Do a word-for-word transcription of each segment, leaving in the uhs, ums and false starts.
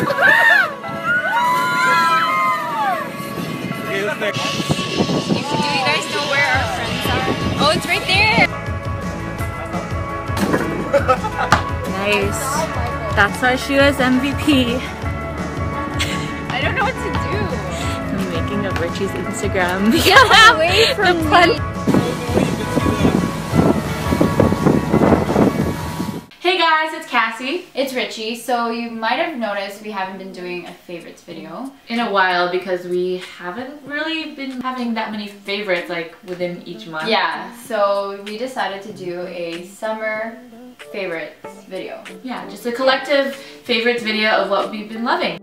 you guys know where our friends are? Oh, it's right there! Nice. That's why she was M V P. I don't know what to do. I'm making of Richie's Instagram. Get away from me! Hey guys, it's Cassie. It's Richie. So you might have noticed we haven't been doing a favorites video In a while because we haven't really been having that many favorites like within each month. Yeah, so we decided to do a summer favorites video. Yeah, just a collective favorites video of what we've been loving.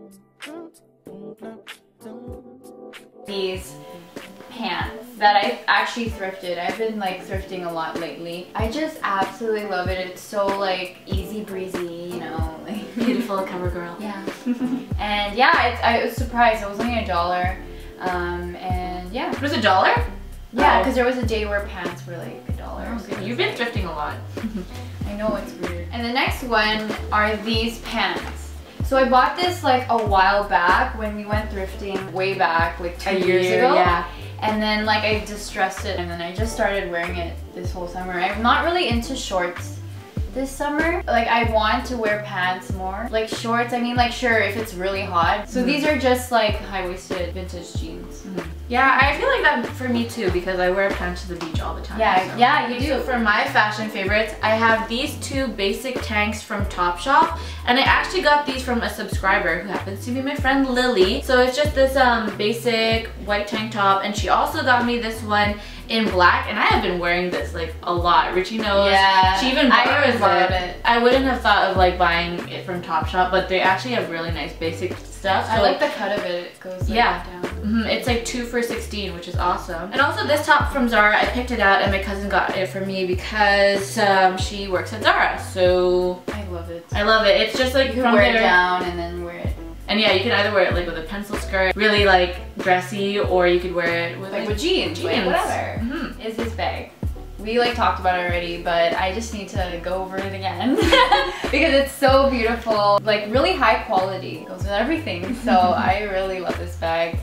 These pants that I actually thrifted. I've been like thrifting a lot lately. I just absolutely love it. It's so like easy breezy, you know. Like Beautiful cover girl. Yeah. And yeah, it's, I was surprised. It was only a dollar. Um, and yeah. It was a dollar? Yeah, Oh. because there was a day where pants were like a dollar. Oh, So you've been thrifting a lot. I know, it's weird. And the next one are these pants. So I bought this like a while back when we went thrifting way back, like two A years year, ago. yeah. And then like I distressed it and then I just started wearing it this whole summer. I'm not really into shorts this summer. Like I want to wear pants more. Like shorts, I mean like sure if it's really hot. So mm-hmm. These are just like high-waisted vintage jeans. Mm-hmm. Yeah, I feel like that for me too because I wear pants to the beach all the time. Yeah, so. yeah, you do. So for my fashion favorites, I have these two basic tanks from Topshop, and I actually got these from a subscriber who happens to be my friend Lily. So it's just this um basic white tank top, and she also got me this one in black, and I have been wearing this like a lot. Richie knows. Yeah, she even borrows borrowed it. it. I wouldn't have thought of like buying it from Topshop, but they actually have really nice basic stuff. So I like the cut of it. It goes like yeah. down. Mm-hmm. It's like two for sixteen, which is awesome. And also this top from Zara, I picked it out and my cousin got it for me because um, she works at Zara. So I love it. I love it. It's just like you can from wear their... it down and then wear it. And yeah, you can either wear it like with a pencil skirt, really like dressy, or you could wear it with like, like, with jeans, jeans. like whatever. Mm-hmm. Is this bag. We like talked about it already, but I just need to go over it again because it's so beautiful, like really high quality. It goes with everything, so I really love this bag.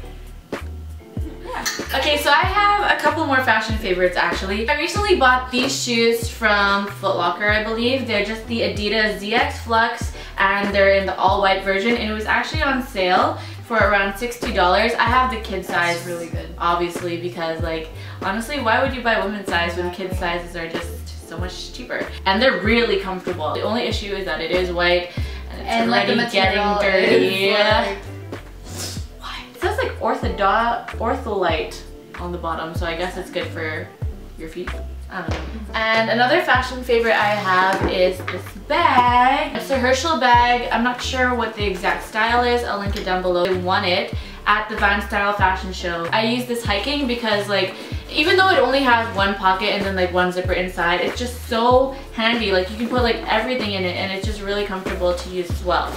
Yeah. Okay, so I have a couple more fashion favorites actually. I recently bought these shoes from Foot Locker, I believe. They're just the Adidas Z X Flux, and they're in the all white version, and it was actually on sale for around sixty dollars. I have the kid size. That's really good. Obviously, because like, honestly, why would you buy women's size when kid sizes are just so much cheaper? And they're really comfortable. The only issue is that it is white and it's and already like the getting dirty. Like... What? It says like orthodo ortholite on the bottom, so I guess it's good for your feet. I don't know. And another fashion favorite I have is this bag. It's a Herschel bag. I'm not sure what the exact style is. I'll link it down below. I won it at the Van Style fashion show. I use this hiking because like, even though it only has one pocket and then like one zipper inside, it's just so handy. Like you can put like everything in it and it's just really comfortable to use as well.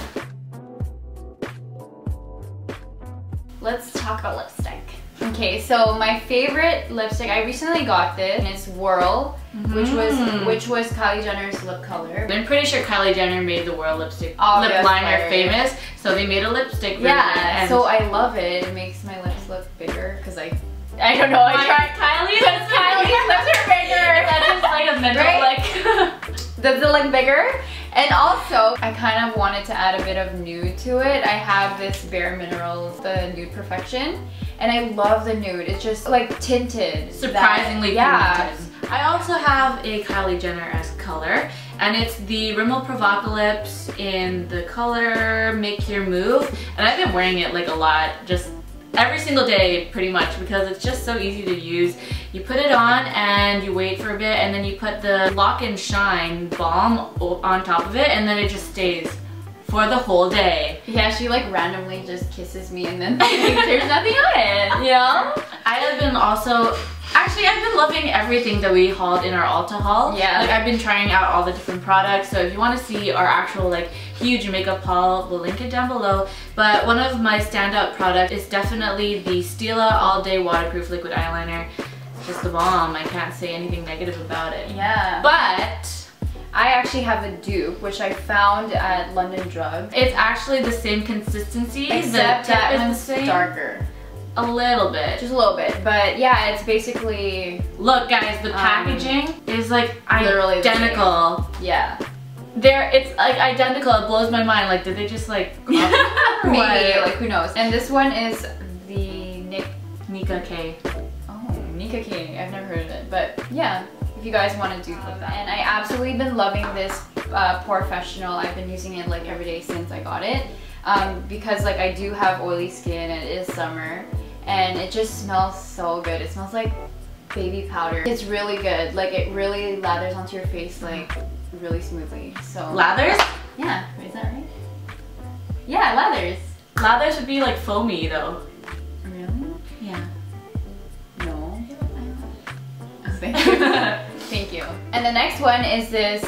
Let's talk about lipstick. Okay, so my favorite lipstick, I recently got this, and it's Whirl, mm-hmm. which was which was Kylie Jenner's lip color. I'm pretty sure Kylie Jenner made the Whirl lipstick oh, lip liner famous, so they made a lipstick version. Yeah, so I love it. It makes my lips look bigger because I, I don't know. I tried Kylie. Kylie's lips are bigger. That's just like a mental right? like. Does it look bigger? And also, I kind of wanted to add a bit of nude to it. I have this Bare Minerals, the Nude Perfection, and I love the nude. It's just like tinted. Surprisingly that, pigmented. Yeah. I also have a Kylie Jenner-esque color, and it's the Rimmel Provocalypse in the color Make Your Move, and I've been wearing it like a lot, just every single day pretty much, because it's just so easy to use. You put it on and you wait for a bit, and then you put the Lock and Shine balm on top of it, and then it just stays for the whole day. Yeah, she like randomly just kisses me and then like, there's nothing on it, you know? I have been also, actually I've been loving everything that we hauled in our Ulta haul. Yeah. Like I've been trying out all the different products, so if you want to see our actual like huge makeup haul, we'll link it down below. But one of my standout products is definitely the Stila All Day Waterproof Liquid Eyeliner. Just the bomb. I can't say anything negative about it. Yeah. But I actually actually have a dupe, which I found at London Drugs. It's actually the same consistency, Except the that tip one's is the same. darker. A little bit. Just a little bit. But yeah, it's basically... Look guys, the packaging um, is like literally identical. Yeah. There, it's like identical. It blows my mind. Like, did they just like... Maybe, like who knows. And this one is the Nick... Nika K. Oh, Nika K. I've never heard of it. But yeah, if you guys want to do um, that. And I absolutely been loving this uh, Porefessional. I've been using it like every day since I got it. Um, because like I do have oily skin and it is summer. And it just smells so good. It smells like baby powder. It's really good. Like it really lathers onto your face like really smoothly. So lathers? Yeah, is that right? Yeah, lathers. Lathers would be like foamy though. Really? Yeah. No. Thank you. Thank you. And the next one is this.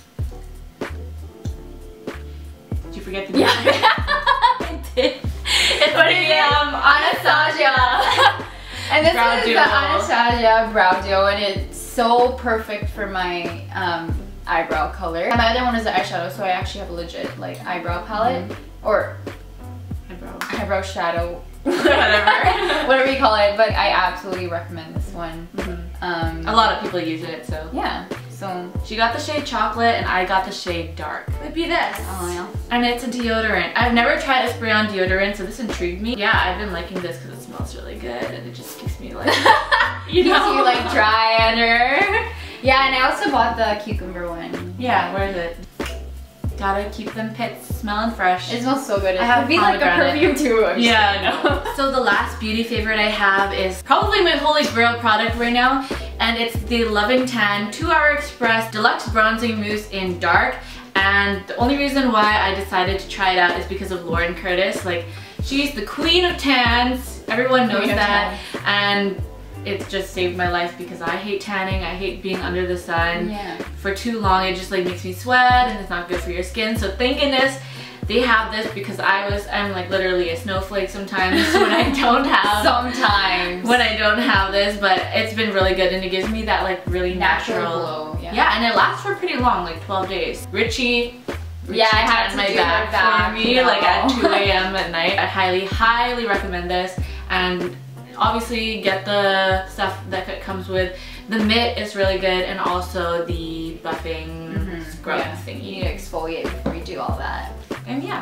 Did you forget the name? Yeah. I did. It's What is it? Um, Anastasia. And this Brow is duo. the Anastasia Brow Duo, and it's so perfect for my um, eyebrow color. And my other one is the eyeshadow, so I actually have a legit like eyebrow palette mm-hmm. or eyebrow eyebrow shadow, whatever, whatever you call it. But I absolutely recommend this one. Mm-hmm. um, a lot of people use it, so yeah. So she got the shade chocolate and I got the shade dark. It'd be this. Oh yeah. And it's a deodorant. I've never tried a spray on deodorant, so this intrigued me. Yeah, I've been liking this because it smells really good and it just keeps me like, you know, keeps you like dry under. Yeah, and I also bought the cucumber one. Yeah, where is it? Gotta keep them pits smelling fresh. It smells so good. It I have could be like a perfume too. I'm yeah, I know. So the last beauty favorite I have is probably my holy grail product right now, and it's the Loving Tan two hour Express Deluxe Bronzing Mousse in dark. And the only reason why I decided to try it out is because of Lauren Curtis. Like, she's the queen of tans. Everyone knows that. And it's just saved my life because I hate tanning. I hate being under the sun yeah. for too long. It just like makes me sweat and it's not good for your skin. So thank goodness they have this, because I was, I'm like literally a snowflake sometimes when I don't have, sometimes when I don't have this, but it's been really good and it gives me that like really natural, natural glow. Yeah. yeah, and it lasts for pretty long, like twelve days. Richie, Richie yeah, I had to my do back, back for me, no. like at two A M at night. I highly, highly recommend this, and obviously get the stuff that it comes with. The mitt is really good, and also the buffing mm-hmm. scrub yeah. thingy. You need to exfoliate before you do all that. And yeah.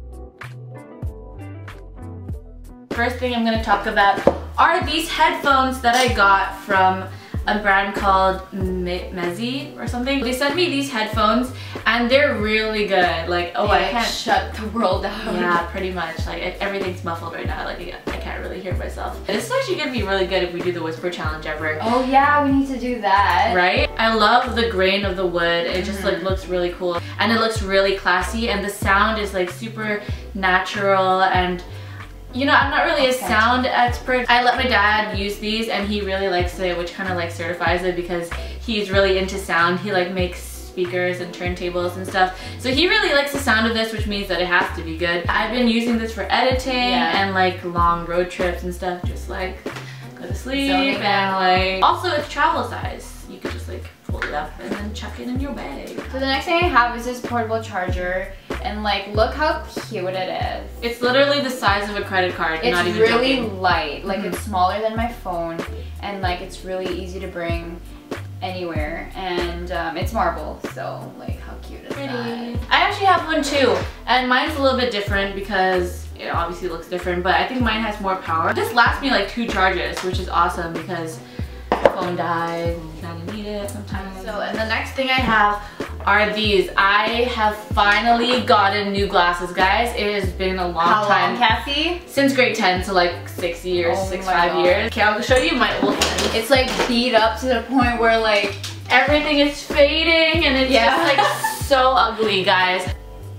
First thing I'm going to talk about are these headphones that I got from a brand called Me Mezi or something. They sent me these headphones and they're really good. Like, oh, they I can't shut the world down. Yeah, pretty much. Like, it, everything's muffled right now. Like, I can't really hear myself. This is actually gonna be really good if we do the whisper challenge ever. Oh yeah, we need to do that. Right? I love the grain of the wood. It just mm-hmm. like looks really cool, and it looks really classy, and the sound is like super natural. And you know, I'm not really a sound expert. I let my dad use these and he really likes it, which kind of like certifies it because he's really into sound. He like makes speakers and turntables and stuff. So he really likes the sound of this, which means that it has to be good. I've been using this for editing yeah. and like long road trips and stuff, just like go to sleep. Zoning and out. like also it's travel size. You could just like fold it up and then chuck it in your bag. So the next thing I have is this portable charger, and like look how cute it is. It's literally the size of a credit card. It's not even really joking. light, like mm-hmm. it's smaller than my phone, and like it's really easy to bring anywhere, and um, it's marble, so like how cute is Pretty. that? I actually have one too, and mine's a little bit different because it obviously looks different, but I think mine has more power. This lasts me like two charges, which is awesome because the phone dies and you kind of need it sometimes. So, and the next thing I have are these. I have finally gotten new glasses, guys. It has been a long How time. long, Cassie? Since grade ten, so like six years, Oh six, my five God. years. Okay, I'll show you my old one. It's like beat up to the point where like Everything is fading and it's Yeah. just like so ugly, guys.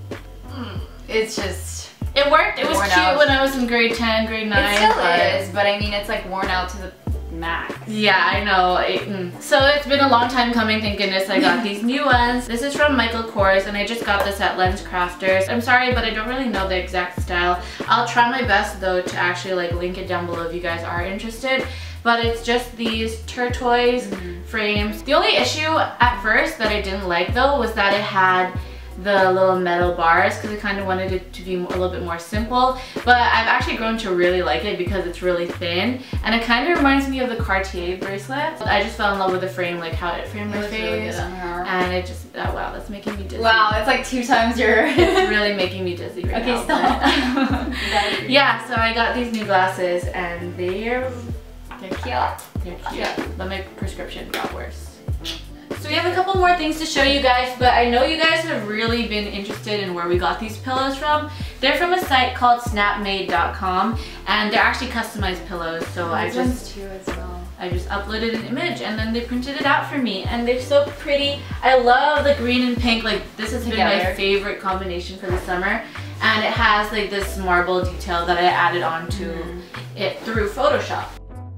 it's just It worked. It was Worn cute out. when I was in grade ten, grade nine. it still but is, but I mean it's like worn out to the max. Yeah, I know. It, mm. So it's been a long time coming, thank goodness I got these new ones. This is from Michael Kors and I just got this at Lens Crafters. I'm sorry, but I don't really know the exact style. I'll try my best though to actually like link it down below if you guys are interested. but it's just these turquoise mm-hmm. frames. The only issue at first that I didn't like though was that it had the little metal bars because I kind of wanted it to be a little bit more simple, but I've actually grown to really like it because it's really thin and it kind of reminds me of the Cartier bracelet. I just fell in love with the frame, like how it framed my face, really good on her. And it just, oh wow, that's making me dizzy. Wow, it's like two times your... It's really making me dizzy right okay, now. Okay, stop. Yeah, so I got these new glasses and they're, they're cute. They're cute, but my prescription got worse. So we have a couple more things to show you guys, but I know you guys have really been interested in where we got these pillows from. They're from a site called snap made dot com and they're actually customized pillows. So I just too as well. I just uploaded an image and then they printed it out for me and they're so pretty. I love the green and pink, like this has Together. been my favorite combination for the summer. And it has like this marble detail that I added onto mm. it through Photoshop.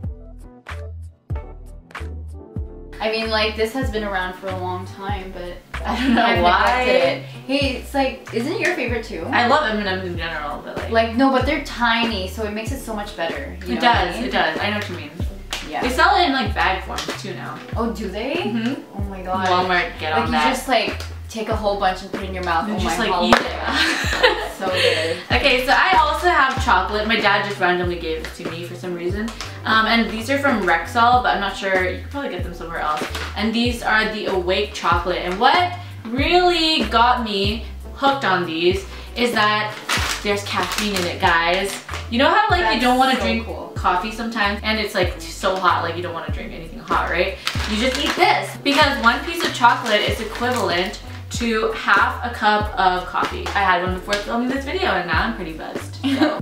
I mean, like, this has been around for a long time, but I don't know I've why. It. Hey, it's like, isn't it your favorite too? I love M and M's in general, but like... Like, no, but they're tiny, so it makes it so much better. You it know does, I mean? it does. I know what you mean. Yeah. They sell it in, like, bag forms too now. Oh, do they? Mm-hmm. Oh my god. Walmart, get like, on that. Like, you just, like, take a whole bunch and put it in your mouth. And oh just, my like, eat it. So good. Okay, so I also have chocolate. My dad just randomly gave it to me for some reason. Um, and these are from Rexall, but I'm not sure. You could probably get them somewhere else. And these are the Awake chocolate. And what really got me hooked on these is that there's caffeine in it, guys. You know how like That's you don't want to so drink cool. coffee sometimes and it's like so hot, like you don't want to drink anything hot, right? You just eat this because one piece of chocolate is equivalent to half a cup of coffee. I had one before filming this video and now I'm pretty buzzed. So.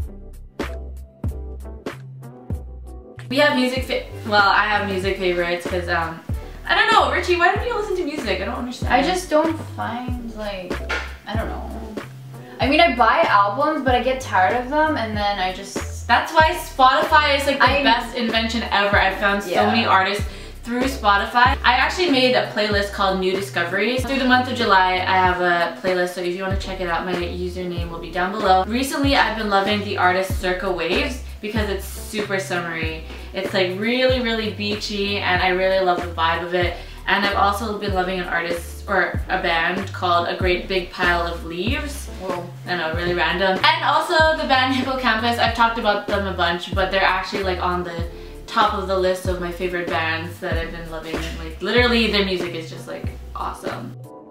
We have music fa- well, I have music favorites because um I don't know, Richie, why don't you listen to music? I don't understand. I just don't find like I don't know. I mean, I buy albums, but I get tired of them, and then I just... That's why Spotify is like the I... best invention ever. I've found so yeah. many artists through Spotify. I actually made a playlist called New Discoveries. Through the month of July, I have a playlist, so if you want to check it out, my username will be down below. Recently, I've been loving the artist Circa Waves because it's super summery. It's like really, really beachy, and I really love the vibe of it. And I've also been loving an artist or a band called A Great Big Pile of Leaves. Whoa. I know, really random. And also the band Hippocampus. I've talked about them a bunch, but they're actually like on the top of the list of my favorite bands that I've been loving. Like literally their music is just like awesome.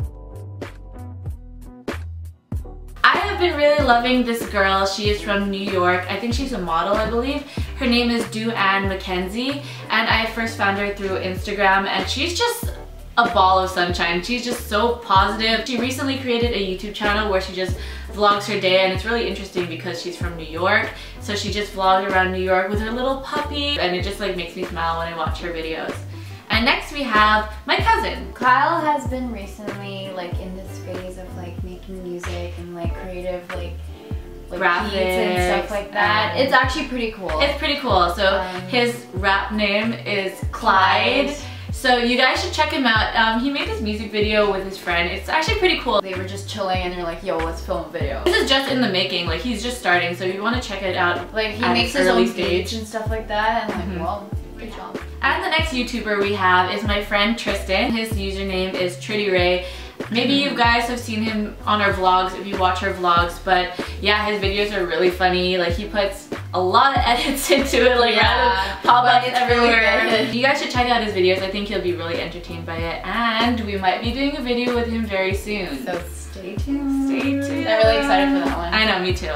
I have been really loving this girl. She is from New York. I think she's a model, I believe. Her name is DuAnn McKenzie, and I first found her through Instagram, and she's just a ball of sunshine. She's just so positive. She recently created a YouTube channel where she just vlogs her day, and it's really interesting because she's from New York. So she just vlogs around New York with her little puppy, and it just like makes me smile when I watch her videos. And next we have my cousin. Kyle has been recently like in this phase of like making music and like creative like like graphics and stuff like that. It's actually pretty cool. It's pretty cool. So um, his rap name is Clyde. Clyde. So you guys should check him out. Um, he made this music video with his friend. It's actually pretty cool. They were just chilling and they're like, yo, let's film a video. This is just in the making. Like he's just starting. So if you want to check it out, like he makes his own stage and stuff like that. And like, mm-hmm. well, good job. And the next YouTuber we have is my friend Tristan. His username is Tritty Ray. Maybe you guys have seen him on our vlogs if you watch our vlogs, but yeah, his videos are really funny. Like he puts a lot of edits into it, like yeah, random pop-ups everywhere. Really you guys should check out his videos. I think you'll be really entertained by it, and we might be doing a video with him very soon. So stay tuned. Stay tuned. I'm really excited for that one. I know, me too.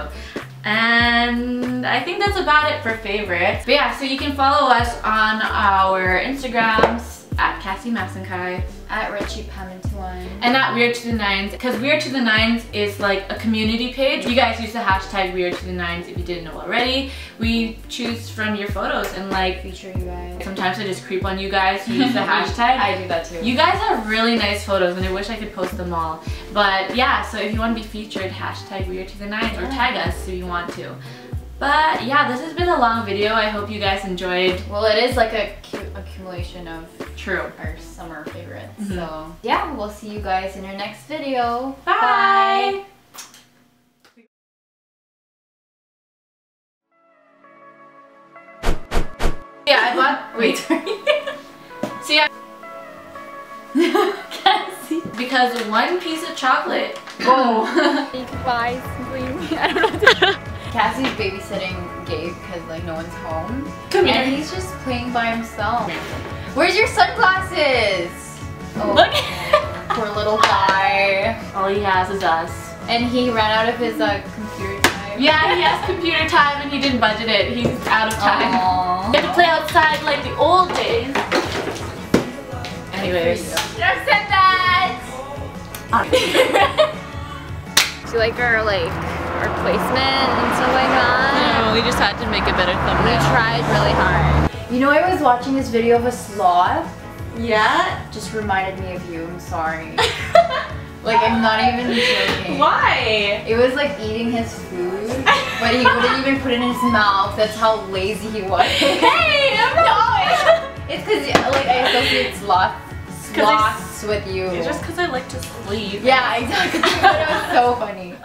And I think that's about it for favorites. But yeah, so you can follow us on our Instagrams at Cassie Massenkai, at Richie Pamantuan, and at Weird to the Nines, because Weird to the Nines is like a community page. You guys use the hashtag Weird to the Nines if you didn't know already. We choose from your photos and like feature you guys. Sometimes I just creep on you guys who use the hashtag. I do that too. You guys have really nice photos and I wish I could post them all. But yeah, so if you want to be featured, hashtag Weird to the Nines or tag us if you want to. But yeah, this has been a long video. I hope you guys enjoyed. Well, it is like a accumulation of True. our summer favorites. Mm-hmm. So yeah, we'll see you guys in our next video. Bye! Bye. Yeah, I bought Wait, sorry. See, I Can't see. because one piece of chocolate. Whoa. You can buy simply. I don't know. Cassie's babysitting Gabe because like no one's home. Come and here. he's just playing by himself. Where's your sunglasses? Oh, Look. poor little guy. All he has is us. And he ran out of his uh, computer time. Yeah, he has computer time and he didn't budget it. He's out of time. Aww. We have to play outside like the old days. Anyways. Should have said that. Do you like our like our placement and stuff like that? No, we just had to make a better We thumbnail. tried really hard. You know, I was watching this video of a sloth. Yeah? Just reminded me of you. I'm sorry. Like, I'm not even joking. Why? It was like eating his food, but he wouldn't even put it in his mouth. That's how lazy he was. Hey, I'm not. It's because like I associate sloth sloths with you. It's just because I like to sleep. Yeah, exactly. But it was so funny.